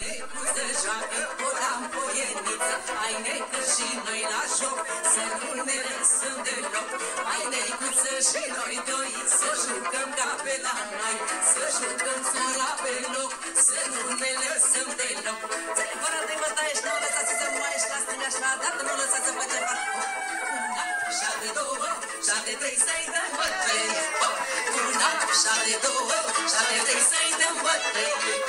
necuță joacă, potam poieniță, hai necă și noi la joc, să nu ne lăsăm deloc. Hai necuță și noi doi, să jucăm ca pe la noi, să jucăm țura pe loc, să nu ne lăsăm deloc. Ține fără de bătaie și nu lăsați să mai ești la stânga și la dreapta, nu lăsați să facem fac. Una, 7, 2, 7, 3, să-i dăm bătăi. Una, 7, 2, 7, 3, să-i dăm bătăi.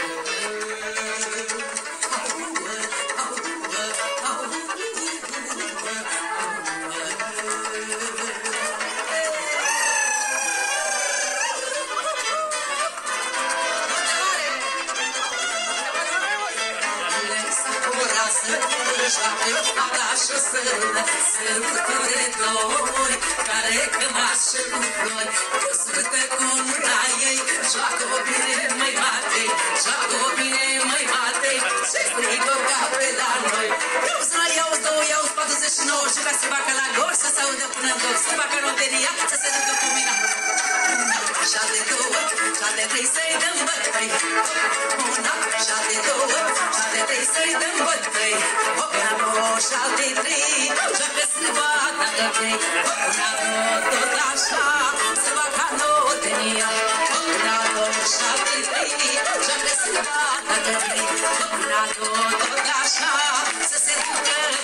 Așa sără, săruturi doi, care cămașă cu flori, cu sfârtă cu mâna ei, joacă-o bine, măi matei, joacă-o bine, măi matei, și strigă ca pe la noi. Iauzi la iauzi, două iauzi, 49, juca să bacă la gor, să se audă până în dor, să bacă roteria, să se ducă cu mine. 7, 2, 7, 3, să-i dăm bătăi. Una, 7, 2, 7, 3, să-i dăm bătăi. Una, 2, 7, 3, joacă să bată de trei. Una, 2, tot așa, să bacă notenia. Una, 2, 7, 3, joacă să bată de trei. Una, 2, tot așa, să se ducă